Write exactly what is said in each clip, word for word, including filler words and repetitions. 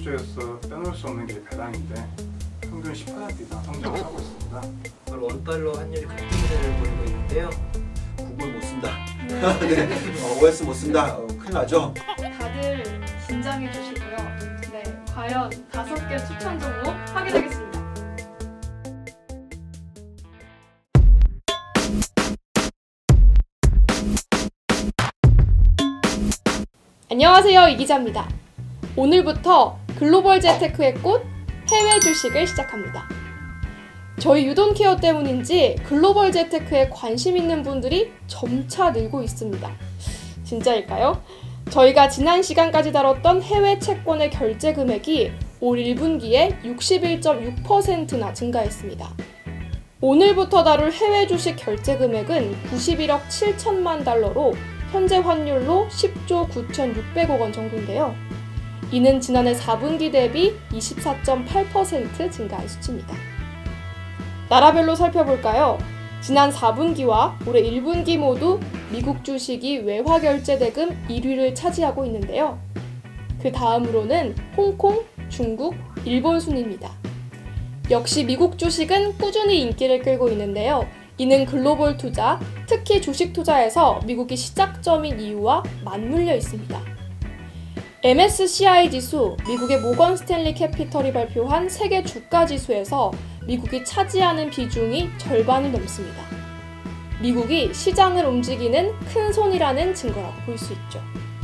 주식투자에서 빼놓을 수 없는 게 배당인데 평균 십 퍼센트 이상 성장을 하고 있습니다. 원달러 환율이 급등세를 보이고 있는데요. 구글 못 쓴다. 네. 어, 오에스 못 쓴다. 어, 큰일 나죠? 다들 긴장해 주시고요. 네, 과연 다섯 개 추천 종목 확인하겠습니다. 안녕하세요, 이 기자입니다. 오늘부터 글로벌 재테크의 꽃 해외 주식을 시작합니다. 저희 유돈케어 때문인지 글로벌 재테크에 관심 있는 분들이 점차 늘고 있습니다. 진짜일까요? 저희가 지난 시간까지 다뤘던 해외 채권의 결제 금액이 올 일 분기에 육십일 점 육 퍼센트나 증가했습니다. 오늘부터 다룰 해외 주식 결제 금액은 구십일억 칠천만 달러로 현재 환율로 십조 구천육백억 원 정도인데요. 이는 지난해 사 분기 대비 이십사 점 팔 퍼센트 증가한 수치입니다. 나라별로 살펴볼까요? 지난 사 분기와 올해 일 분기 모두 미국 주식이 외화 결제 대금 일 위를 차지하고 있는데요. 그 다음으로는 홍콩, 중국, 일본 순입니다. 역시 미국 주식은 꾸준히 인기를 끌고 있는데요. 이는 글로벌 투자, 특히 주식 투자에서 미국이 시작점인 이유와 맞물려 있습니다. 엠에스시아이 지수, 미국의 모건 스탠리 캐피털이 발표한 세계 주가 지수에서 미국이 차지하는 비중이 절반을 넘습니다. 미국이 시장을 움직이는 큰 손이라는 증거라고 볼 수 있죠.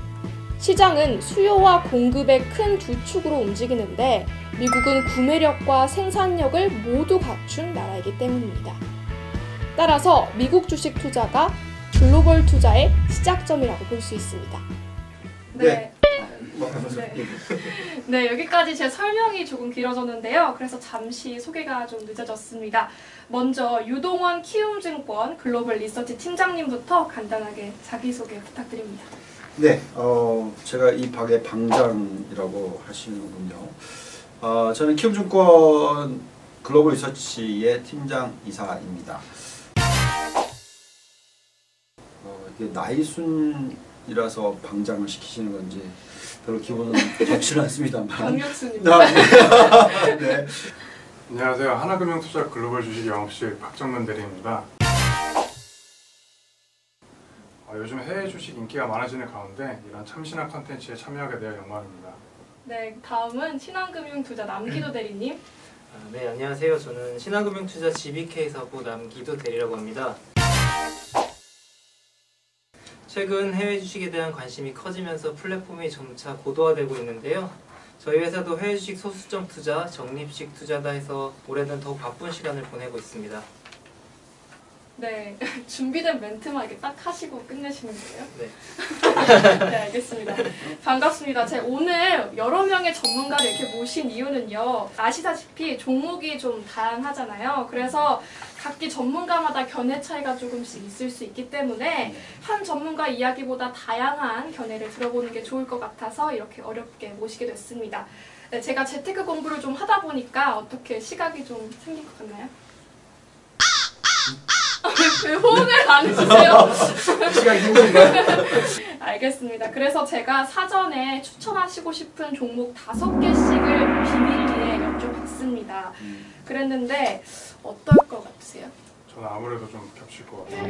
시장은 수요와 공급의 큰 두 축으로 움직이는데 미국은 구매력과 생산력을 모두 갖춘 나라이기 때문입니다. 따라서 미국 주식 투자가 글로벌 투자의 시작점이라고 볼 수 있습니다. 네. 네. 네. 네, 여기까지 제 설명이 조금 길어졌는데요. 그래서 잠시 소개가 좀 늦어졌습니다. 먼저 유동원 키움증권 글로벌 리서치 팀장님부터 간단하게 자기소개 부탁드립니다. 네, 어, 제가 이 박의 방장이라고 하시는군요. 어, 저는 키움증권 글로벌 리서치의 팀장 이사입니다. 어, 이게 나이순이라서 방장을 시키시는 건지 별로 기분은 좋지는 않습니다만. 강력순입니다. 아, 네. 네. 안녕하세요. 하나금융투자 글로벌 주식 영업실 박정문 대리입니다. 어, 요즘 해외 주식 인기가 많아지는 가운데 이런 참신한 컨텐츠에 참여하게 되어 영광입니다. 네, 다음은 신한금융투자 남기도 대리님. 아, 네, 안녕하세요. 저는 신한금융투자 지비케이 사부 남기도 대리라고 합니다. 최근 해외 주식에 대한 관심이 커지면서 플랫폼이 점차 고도화되고 있는데요. 저희 회사도 해외 주식 소수점 투자, 적립식 투자다 해서 올해는 더욱 바쁜 시간을 보내고 있습니다. 네, 준비된 멘트만 이렇게 딱 하시고 끝내시는 거예요? 네. 네, 알겠습니다. 반갑습니다. 제가 오늘 여러 명의 전문가를 이렇게 모신 이유는요. 아시다시피 종목이 좀 다양하잖아요. 그래서 각기 전문가마다 견해 차이가 조금씩 있을 수 있기 때문에 한 전문가 이야기보다 다양한 견해를 들어보는 게 좋을 것 같아서 이렇게 어렵게 모시게 됐습니다. 네, 제가 재테크 공부를 좀 하다 보니까 어떻게 시각이 좀 생긴 것 같나요? 왜 호응을 안 해주세요? 시간이 힘든가요? 알겠습니다. 그래서 제가 사전에 추천하시고 싶은 종목 다섯 개씩을 비밀리에 여쭤봤습니다. 그랬는데 어떨 것 같으세요? 저는 아무래도 좀 겹칠 것 같아요.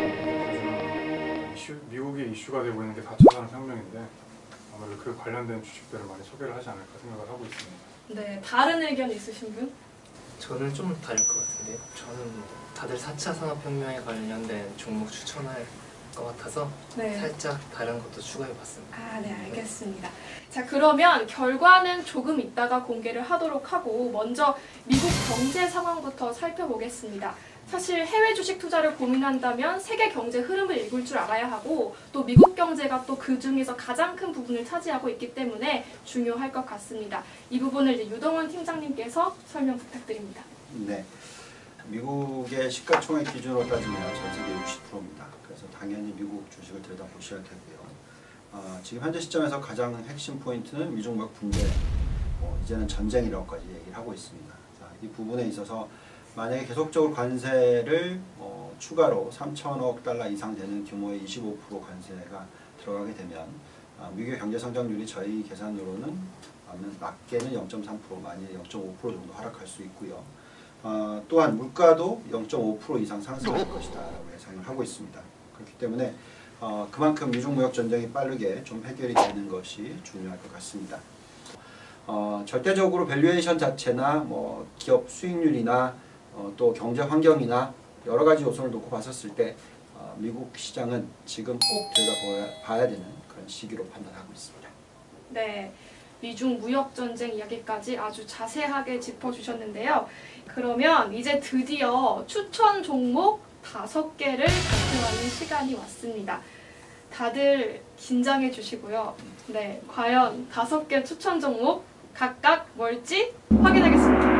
요즘 이슈, 미국이 이슈가 되고 있는 게 사 차 산업혁명인데 아무래도 그 관련된 주식들을 많이 소개를 하지 않을까 생각을 하고 있습니다. 네, 다른 의견 있으신 분? 저는 좀 다를 것 같은데요. 저는 다들 사 차 산업혁명에 관련된 종목 추천할 것 같아서 네. 살짝 다른 것도 추가해봤습니다. 아, 네, 알겠습니다. 자, 그러면 결과는 조금 이따가 공개를 하도록 하고 먼저 미국 경제 상황부터 살펴보겠습니다. 사실 해외 주식 투자를 고민한다면 세계 경제 흐름을 읽을 줄 알아야 하고 또 미국 경제가 또 그 중에서 가장 큰 부분을 차지하고 있기 때문에 중요할 것 같습니다. 이 부분을 이제 유동원 팀장님께서 설명 부탁드립니다. 네. 미국의 시가총액 기준으로 따지면 전 세계 육십 퍼센트입니다. 그래서 당연히 미국 주식을 들여다보셔야 되고요. 어, 지금 현재 시점에서 가장 핵심 포인트는 미중각 분쟁, 어, 이제는 전쟁이라고까지 얘기를 하고 있습니다. 자, 이 부분에 있어서 만약에 계속적으로 관세를 어, 추가로 삼천억 달러 이상 되는 규모의 이십오 퍼센트 관세가 들어가게 되면 아, 미국의 경제 성장률이 저희 계산으로는 낮게는 영 점 삼 퍼센트, 많이 영 점 오 퍼센트 정도 하락할 수 있고요. 어, 또한 물가도 영 점 오 퍼센트 이상 상승할 것이다 라고 예상을 하고 있습니다. 그렇기 때문에 어, 그만큼 미중 무역 전쟁이 빠르게 좀 해결이 되는 것이 중요할 것 같습니다. 어, 절대적으로 밸류에이션 자체나 뭐 기업 수익률이나 어, 또 경제 환경이나 여러 가지 요소를 놓고 봤었을 때 어, 미국 시장은 지금 꼭 들여다봐야 되는 그런 시기로 판단하고 있습니다. 네, 미중 무역 전쟁 이야기까지 아주 자세하게 짚어주셨는데요. 그러면 이제 드디어 추천 종목 다섯 개를 발표하는 시간이 왔습니다. 다들 긴장해 주시고요. 네, 과연 다섯 개 추천 종목 각각 뭘지 확인하겠습니다.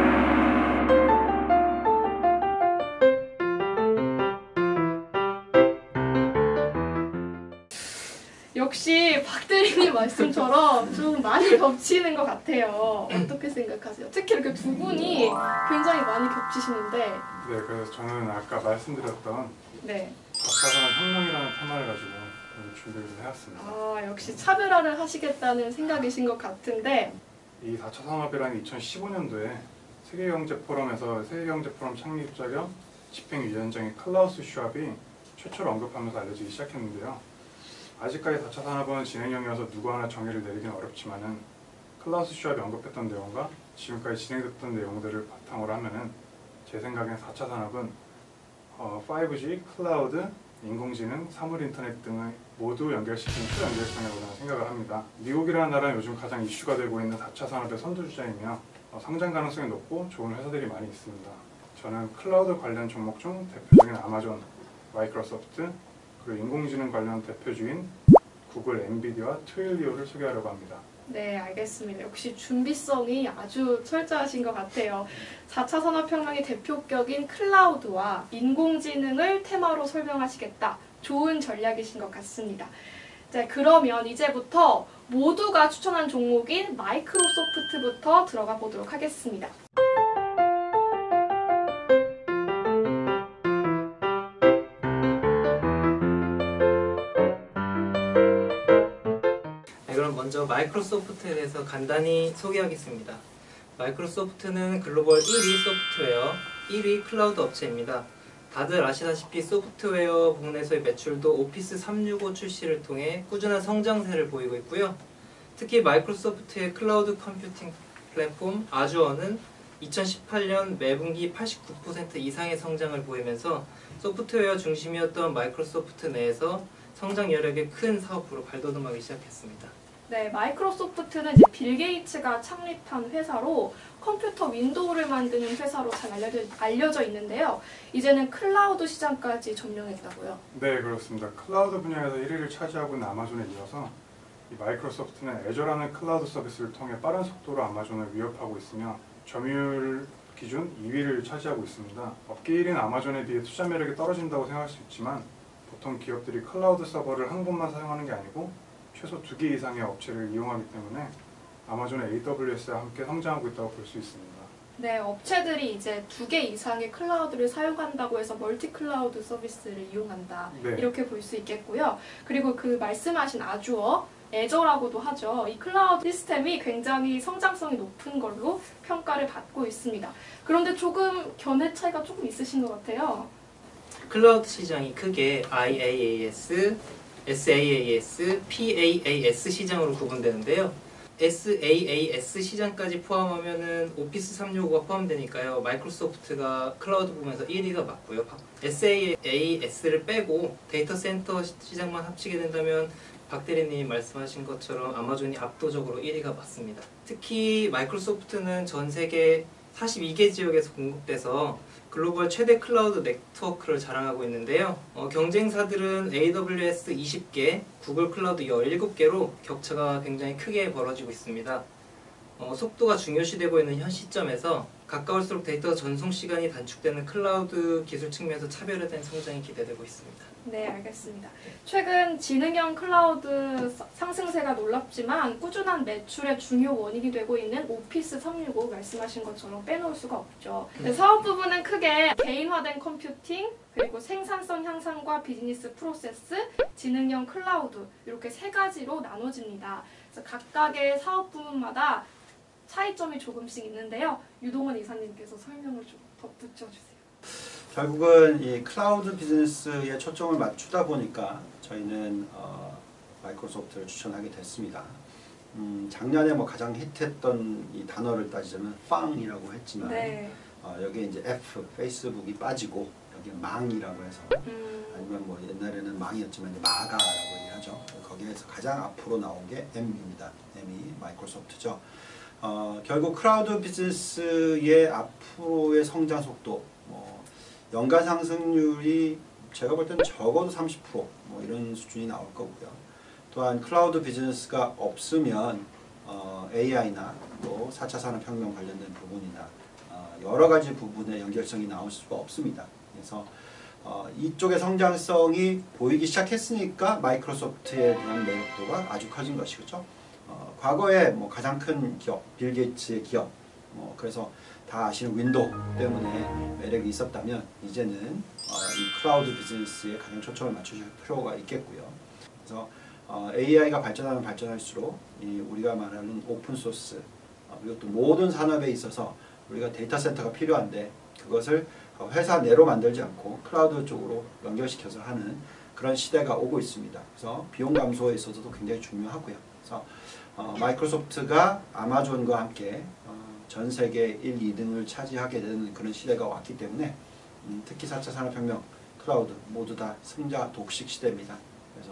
역시 박 대리님 말씀처럼 좀 많이 겹치는 것 같아요. 어떻게 생각하세요? 특히 이렇게 두 분이 굉장히 많이 겹치시는데. 네, 그래서 저는 아까 말씀드렸던 네. 사 차 산업혁명이라는 테마를 가지고 준비를 해왔습니다. 아, 역시 차별화를 하시겠다는 생각이신 것 같은데. 이 사 차 산업이라는 이천십오 년도에 세계경제포럼에서 세계경제포럼 창립자 겸 집행위원장인 클라우스 슈왑이 최초로 언급하면서 알려지기 시작했는데요. 아직까지 사 차 산업은 진행형이어서 누구 하나 정의를 내리기는 어렵지만은 클라우스 슈왑이 언급했던 내용과 지금까지 진행됐던 내용들을 바탕으로 하면은 제 생각엔 사 차 산업은 어, 파이브 지, 클라우드, 인공지능, 사물인터넷 등을 모두 연결시키는 초연결성이라고 저는 생각을 합니다. 미국이라는 나라는 요즘 가장 이슈가 되고 있는 사 차 산업의 선두주자이며 어, 성장 가능성이 높고 좋은 회사들이 많이 있습니다. 저는 클라우드 관련 종목 중 대표적인 아마존, 마이크로소프트, 그리고 인공지능 관련 대표주인 구글, 엔비디아와 트윌리오를 소개하려고 합니다. 네, 알겠습니다. 역시 준비성이 아주 철저하신 것 같아요. 사 차 산업혁명의 대표격인 클라우드와 인공지능을 테마로 설명하시겠다. 좋은 전략이신 것 같습니다. 자, 그러면 이제부터 모두가 추천한 종목인 마이크로소프트부터 들어가 보도록 하겠습니다. 먼저 마이크로소프트에 대해서 간단히 소개하겠습니다. 마이크로소프트는 글로벌 일 위 소프트웨어, 일 위 클라우드 업체입니다. 다들 아시다시피 소프트웨어 부문에서의 매출도 오피스 삼백육십오 출시를 통해 꾸준한 성장세를 보이고 있고요. 특히 마이크로소프트의 클라우드 컴퓨팅 플랫폼 아주어는 이천십팔 년 매분기 팔십구 퍼센트 이상의 성장을 보이면서 소프트웨어 중심이었던 마이크로소프트 내에서 성장 여력의 큰 사업으로 발돋움하기 시작했습니다. 네, 마이크로소프트는 이제 빌 게이츠가 창립한 회사로 컴퓨터 윈도우를 만드는 회사로 잘 알려져, 알려져 있는데요. 이제는 클라우드 시장까지 점령했다고요? 네, 그렇습니다. 클라우드 분야에서 일 위를 차지하고 있는 아마존에 이어서 이 마이크로소프트는 애저라는 클라우드 서비스를 통해 빠른 속도로 아마존을 위협하고 있으며 점유율 기준 이 위를 차지하고 있습니다. 업계 일 위인 아마존에 비해 투자 매력이 떨어진다고 생각할 수 있지만 보통 기업들이 클라우드 서버를 한 곳만 사용하는 게 아니고 최소 두 개 이상의 업체를 이용하기 때문에 아마존의 에이 더블유 에스와 함께 성장하고 있다고 볼 수 있습니다. 네, 업체들이 이제 두 개 이상의 클라우드를 사용한다고 해서 멀티 클라우드 서비스를 이용한다. 네. 이렇게 볼 수 있겠고요. 그리고 그 말씀하신 아주어, 애저라고도 하죠. 이 클라우드 시스템이 굉장히 성장성이 높은 걸로 평가를 받고 있습니다. 그런데 조금 견해 차이가 조금 있으신 것 같아요. 클라우드 시장이 크게 아이 에이 에이 에스, 에스 에이 에이 에스, 피 에이 에이 에스 시장으로 구분되는데요. 에스 에이 에이 에스 시장까지 포함하면은 오피스 삼백육십오가 포함되니까요. 마이크로소프트가 클라우드 부분에서 일 위가 맞고요. 에스 에이 에이 에스를 빼고 데이터 센터 시장만 합치게 된다면 박 대리님 말씀하신 것처럼 아마존이 압도적으로 일 위가 맞습니다. 특히 마이크로소프트는 전 세계 사십이 개 지역에서 공급돼서 글로벌 최대 클라우드 네트워크를 자랑하고 있는데요. 어, 경쟁사들은 에이 더블유 에스 이십 개, 구글 클라우드 열일곱 개로 격차가 굉장히 크게 벌어지고 있습니다. 어, 속도가 중요시되고 있는 현 시점에서 가까울수록 데이터 전송 시간이 단축되는 클라우드 기술 측면에서 차별화된 성장이 기대되고 있습니다. 네, 알겠습니다. 최근 지능형 클라우드 사- 상승세가 놀랍지만 꾸준한 매출의 중요 원인이 되고 있는 오피스 삼백육십 말씀하신 것처럼 빼놓을 수가 없죠. 네. 사업 부분은 크게 개인화된 컴퓨팅, 그리고 생산성 향상과 비즈니스 프로세스, 지능형 클라우드 이렇게 세 가지로 나눠집니다. 그래서 각각의 사업 부문마다 차이점이 조금씩 있는데요. 유동원 이사님께서 설명을 좀 덧붙여 주세요. 결국은 이 클라우드 비즈니스에 초점을 맞추다 보니까 저희는 어, 마이크로소프트를 추천하게 됐습니다. 음, 작년에 뭐 가장 히트했던 이 단어를 따지자면 빵이라고 했지만 네. 어, 여기에 이제 F, 페이스북이 빠지고 여기 망이라고 해서 음, 아니면 뭐 옛날에는 망이었지만 이제 마가라고 얘기하죠. 거기에서 가장 앞으로 나온 게 M입니다. M이 마이크로소프트죠. 어, 결국 클라우드 비즈니스의 앞으로의 성장 속도, 뭐 연간 상승률이 제가 볼 때는 적어도 삼십 퍼센트 뭐 이런 수준이 나올 거고요. 또한 클라우드 비즈니스가 없으면 어, 에이아이나 또 사 차 산업혁명 관련된 부분이나 어, 여러 가지 부분의 연결성이 나올 수가 없습니다. 그래서 어, 이쪽의 성장성이 보이기 시작했으니까 마이크로소프트에 대한 매력도가 아주 커진 것이죠. 어, 과거에 뭐 가장 큰 기업, 빌 게이츠의 기업, 뭐 그래서 다 아시는 윈도우 때문에 매력이 있었다면 이제는 어, 이 클라우드 비즈니스에 가장 초점을 맞추실 필요가 있겠고요. 그래서 어, 에이아이가 발전하면 발전할수록 이 우리가 말하는 오픈 소스, 어, 그리고 또 모든 산업에 있어서 우리가 데이터 센터가 필요한데 그것을 회사 내로 만들지 않고 클라우드 쪽으로 연결시켜서 하는 그런 시대가 오고 있습니다. 그래서 비용 감소에 있어서도 굉장히 중요하고요. 그래서 어, 마이크로소프트가 아마존과 함께 어, 전 세계 일, 이 등을 차지하게 되는 그런 시대가 왔기 때문에 음, 특히 사 차 산업혁명, 클라우드 모두 다 승자 독식 시대입니다. 그래서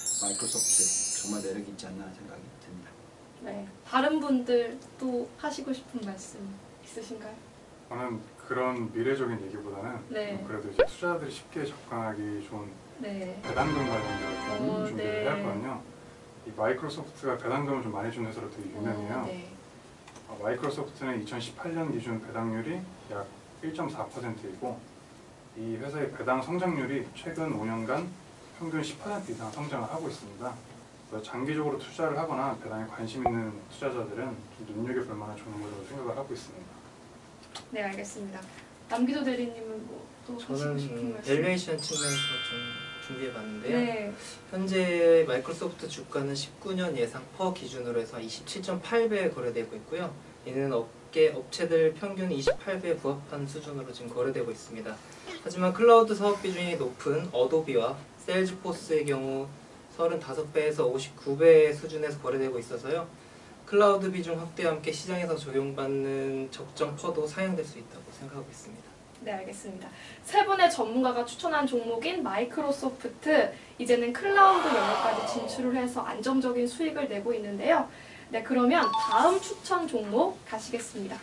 마이크로소프트 정말 매력이 있지 않나 생각이 듭니다. 네. 다른 분들 또 하시고 싶은 말씀 있으신가요? 저는 그런 미래적인 얘기보다는 네. 그래도 이제 투자자들이 쉽게 접근하기 좋은 네. 배당금 관련된 좀 어, 준비를 네. 해왔거든요. 이 마이크로소프트가 배당금을 좀 많이 주는 회사로 되게 유명해요. 어, 네. 어, 마이크로소프트는 이천십팔 년 기준 배당률이 약 일 점 사 퍼센트이고 이 회사의 배당 성장률이 최근 오 년간 평균 십 퍼센트 이상 성장을 하고 있습니다. 그래서 장기적으로 투자를 하거나 배당에 관심 있는 투자자들은 좀 눈여겨볼 만한 종목으로 생각을 하고 있습니다. 네, 알겠습니다. 남기도 대리님은 뭐또 하시고 저는 싶은 말씀? 밸류에이션 측면에서 좀 준비해봤는데요. 네. 현재 마이크로소프트 주가는 십구 년 예상 퍼 기준으로 해서 이십칠 점 팔 배에 거래되고 있고요. 이는 업계 업체들 평균 이십팔 배에 부합한 수준으로 지금 거래되고 있습니다. 하지만 클라우드 사업 비중이 높은 어도비와 세일즈포스의 경우 삼십오 배에서 오십구 배 수준에서 거래되고 있어서요. 클라우드 비중 확대와 함께 시장에서 적용받는 적정 퍼도 상향될 수 있다고 생각하고 있습니다. 네, 알겠습니다. 세 분의 전문가가 추천한 종목인 마이크로소프트, 이제는 클라우드 영역까지 진출을 해서 안정적인 수익을 내고 있는데요. 네, 그러면 다음 추천 종목 가시겠습니다.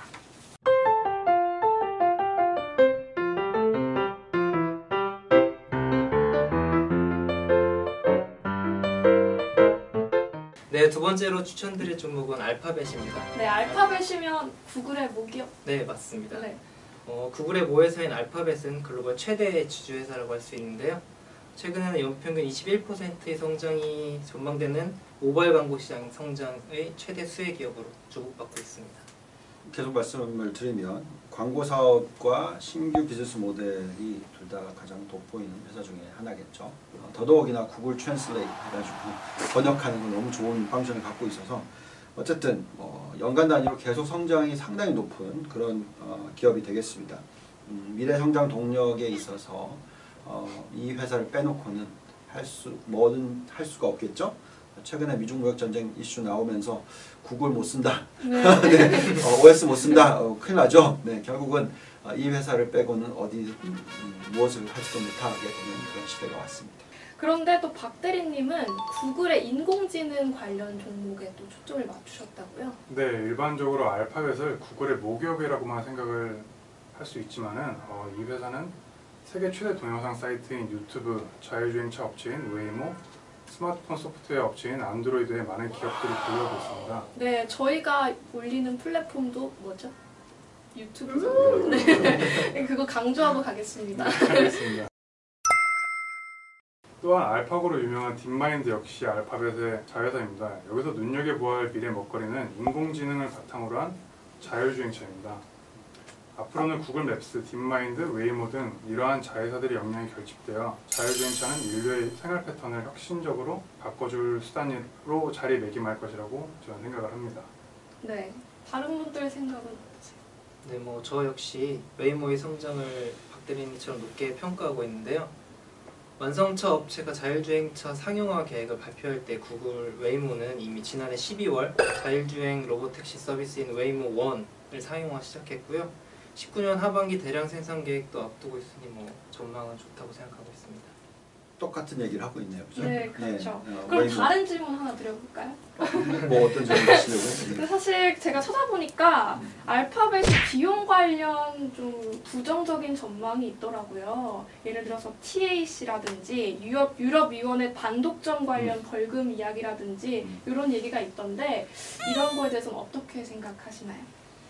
네, 두 번째로 추천드릴 종목은 알파벳입니다. 네, 알파벳이면 구글의 모기업. 네, 맞습니다. 네. 어, 구글의 모회사인 알파벳은 글로벌 최대 주주회사라고 할 수 있는데요. 최근에는 연평균 이십일 퍼센트의 성장이 전망되는 모바일 광고 시장 성장의 최대 수혜 기업으로 주목받고 있습니다. 계속 말씀을 드리면 광고 사업과 신규 비즈니스 모델이 둘 다 가장 돋보이는 회사 중에 하나겠죠. 어, 더더욱이나 구글 트랜슬레이트 해가지고 번역하는 건 너무 좋은 펑션을 갖고 있어서 어쨌든 어, 연간 단위로 계속 성장이 상당히 높은 그런 어, 기업이 되겠습니다. 음, 미래 성장 동력에 있어서 어, 이 회사를 빼놓고는 할 수 뭐든 할 수가 없겠죠. 최근에 미중 무역 전쟁 이슈 나오면서 구글 못 쓴다, 네. 네, 어, 오에스 못 쓴다, 어, 큰일 나죠. 네, 결국은 어, 이 회사를 빼고는 어디 음, 무엇을 하지도 못하게 되는 그런 시대가 왔습니다. 그런데 또 박 대리님은 구글의 인공지능 관련 종목에 또 초점을 맞추셨다고요? 네, 일반적으로 알파벳을 구글의 모기업이라고만 생각을 할 수 있지만은 어, 이 회사는 세계 최대 동영상 사이트인 유튜브, 자율주행차 업체인 웨이모, 스마트폰 소프트웨어 업체인 안드로이드에 많은 기업들이 보유하고 있습니다. 네, 저희가 올리는 플랫폼도 뭐죠? 유튜브? 네, 그거 강조하고 가겠습니다. 알겠습니다. 또한 알파고로 유명한 딥마인드 역시 알파벳의 자회사입니다. 여기서 눈여겨보아야 할 미래 먹거리는 인공지능을 바탕으로 한 자율주행차입니다. 앞으로는 구글 맵스, 딥마인드, 웨이모 등 이러한 자회사들의 역량이 결집되어 자율주행차는 인류의 생활 패턴을 혁신적으로 바꿔줄 수단으로 자리매김할 것이라고 저는 생각을 합니다. 네, 다른 분들 생각은 어떠세요? 네, 뭐 저 역시 웨이모의 성장을 박 대리님처럼 높게 평가하고 있는데요. 완성차 업체가 자율주행차 상용화 계획을 발표할 때 구글 웨이모는 이미 지난해 십이월 자율주행 로보택시 서비스인 웨이모 원을 상용화 시작했고요. 십구 년 하반기 대량 생산 계획도 앞두고 있으니 뭐 전망은 좋다고 생각하고 있습니다. 똑같은 얘기를 하고 있네요. 그죠? 네, 그렇죠. 어, 그럼 웨이모. 다른 질문 하나 드려볼까요? 뭐 어떤 점을 하시려고요? 근데 사실 제가 찾아보니까 알파벳이 비용 관련 좀 부정적인 전망이 있더라고요. 예를 들어서 티에이씨라든지 유럽, 유럽위원회 반독점 관련 음. 벌금 이야기라든지 음. 이런 얘기가 있던데 이런 거에 대해서는 어떻게 생각하시나요?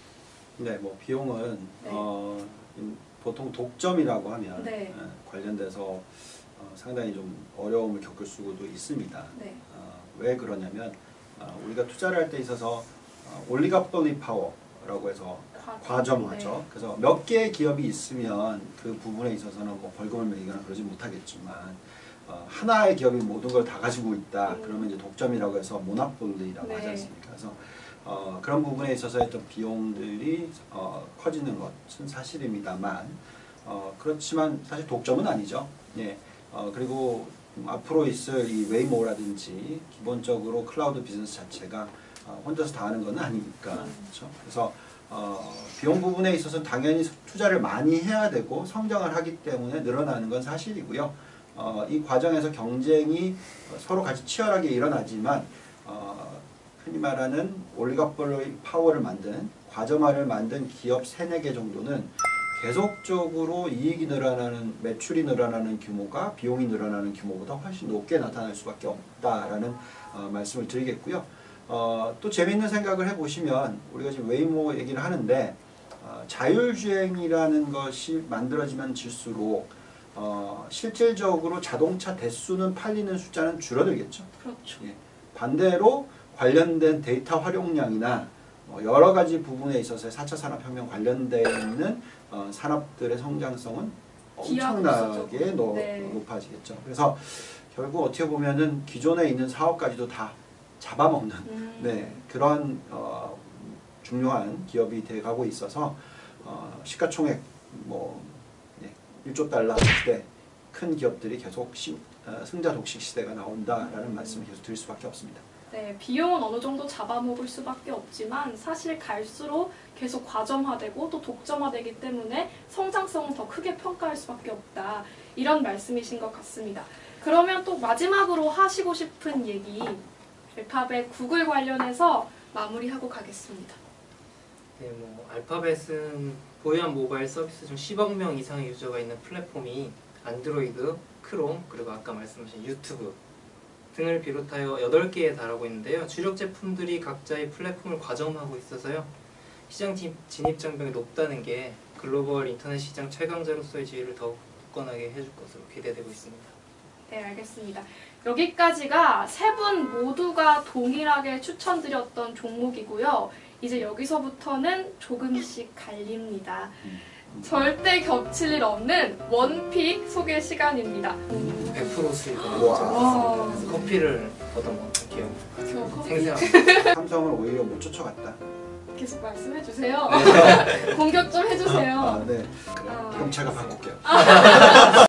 네, 뭐 비용은 네. 어, 음, 보통 독점이라고 하면 네. 예, 관련돼서 어, 상당히 좀 어려움을 겪을 수도 있습니다. 네. 어, 왜 그러냐면 어, 우리가 투자를 할 때 있어서 어, 올리가폴리 파워라고 해서 과점화죠. 네. 그래서 몇 개의 기업이 있으면 그 부분에 있어서는 뭐 벌금을 매기거나 그러지 못하겠지만 어, 하나의 기업이 모든 걸 다 가지고 있다. 음. 그러면 이제 독점이라고 해서 모노폴리라고 네. 하지 않습니까? 그래서 어, 그런 부분에 있어서 어떤 비용들이 어, 커지는 것은 사실입니다만 어, 그렇지만 사실 독점은 아니죠. 예. 어, 그리고 음, 앞으로 있을 이 웨이모라든지 기본적으로 클라우드 비즈니스 자체가 어, 혼자서 다 하는 건 아니니까 음. 그렇죠. 그래서 어, 비용 부분에 있어서는 당연히 투자를 많이 해야 되고 성장을 하기 때문에 늘어나는 건 사실이고요. 어, 이 과정에서 경쟁이 서로 같이 치열하게 일어나지만 어, 흔히 말하는 올리가폴리 파워를 만든 과점화를 만든 기업 세네 개 정도는 계속적으로 이익이 늘어나는 매출이 늘어나는 규모가 비용이 늘어나는 규모보다 훨씬 높게 나타날 수밖에 없다라는 어, 말씀을 드리겠고요. 어, 또 재미있는 생각을 해보시면 우리가 지금 웨이모 얘기를 하는데 어, 자율주행이라는 것이 만들어지면 질수록 어, 실질적으로 자동차 대수는 팔리는 숫자는 줄어들겠죠. 그렇죠. 예. 반대로 관련된 데이터 활용량이나 뭐 여러 가지 부분에 있어서 사 차 산업혁명 관련되어 있는 어, 산업들의 성장성은 엄청나게 노, 네. 높아지겠죠. 그래서 결국 어떻게 보면은 기존에 있는 사업까지도 다 잡아먹는 음. 네, 그런 어, 중요한 기업이 돼가고 있어서 어, 시가총액 뭐 네, 일조 달러 시대 큰 기업들이 계속 시, 어, 승자 독식 시대가 나온다라는 음. 말씀을 계속 드릴 수밖에 없습니다. 네, 비용은 어느 정도 잡아먹을 수밖에 없지만 사실 갈수록 계속 과점화되고 또 독점화되기 때문에 성장성은 더 크게 평가할 수밖에 없다. 이런 말씀이신 것 같습니다. 그러면 또 마지막으로 하시고 싶은 얘기 알파벳 구글 관련해서 마무리하고 가겠습니다. 네, 뭐 알파벳은 보유한 모바일 서비스 중 십억 명 이상의 유저가 있는 플랫폼이 안드로이드, 크롬, 그리고 아까 말씀하신 유튜브 등을 비롯하여 여덟 개에 달하고 있는데요. 주력 제품들이 각자의 플랫폼을 과점하고 있어서요. 시장 진입 장벽이 높다는 게 글로벌 인터넷 시장 최강자로서의 지위를 더욱 굳건하게 해줄 것으로 기대되고 있습니다. 네, 알겠습니다. 여기까지가 세 분 모두가 동일하게 추천드렸던 종목이고요. 이제 여기서부터는 조금씩 갈립니다. 절대 겹칠 일 없는 원픽 소개 시간입니다. 백 퍼센트 수익을 우와. 그래서 커피를 얻어먹은 기억이 저 커피 생생합니다. 삼성을 오히려 못 쫓아갔다. 계속 말씀해주세요. 공격 좀 해주세요. 아, 네. 그래. 아. 그럼 제가 바꿀게요.